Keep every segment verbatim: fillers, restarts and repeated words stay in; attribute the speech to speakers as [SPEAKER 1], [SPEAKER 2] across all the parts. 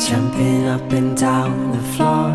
[SPEAKER 1] jumping up and down the floor.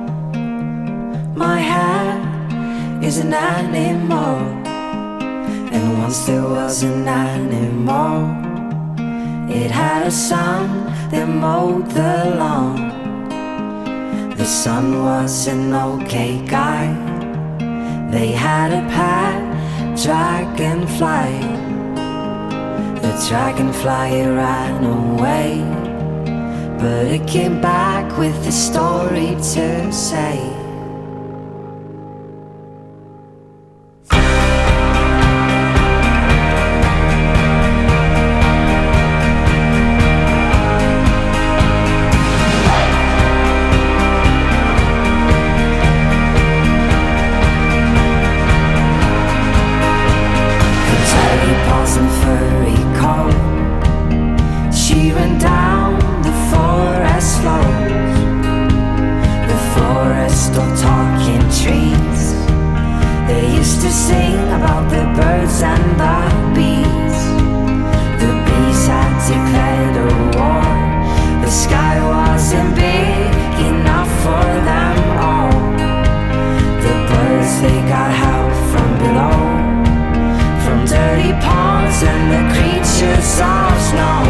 [SPEAKER 1] My hair is an animal, and once there was an animal. It had a son that mowed the lawn. The son was an okay guy. They had a pet dragonfly. The dragonfly ran away, but it came back with a story to say. She ran down the forest slopes, the forest of talking trees. They used to sing about the birds and the bees. The bees had declared a war. The sky wasn't big enough for them all. The birds, they got help from below, from dirty ponds and the creatures of snow.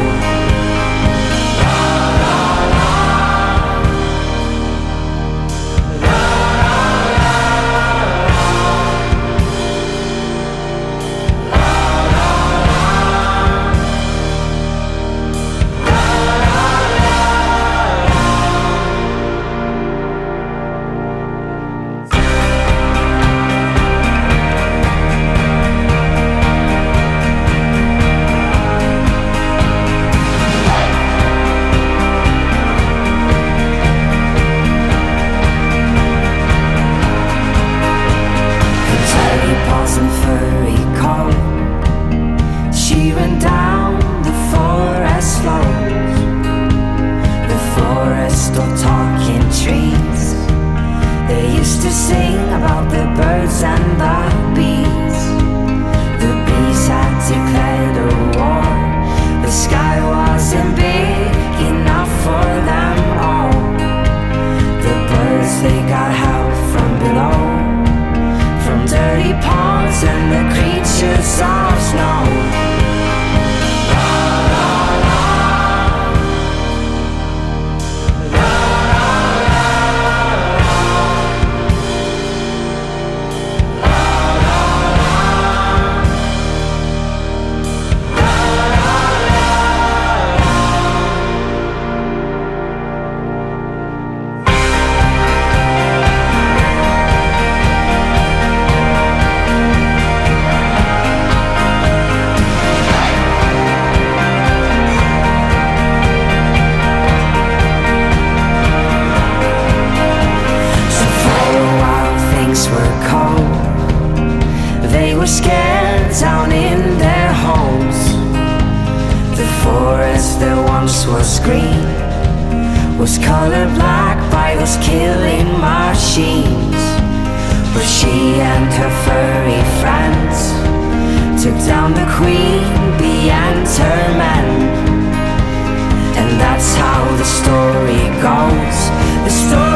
[SPEAKER 1] She ran down the forest slopes, the forest of talking trees. They used to sing about the birds and the bees. The bees had declared a war. The sky wasn't big enough for them all. The birds, they got help from below, from dirty ponds and the creatures of snow. They were scared down in their homes. The forest that once was green was colored black by those killing machines. But she and her furry friends took down the queen bee and her men. And that's how the story goes. The story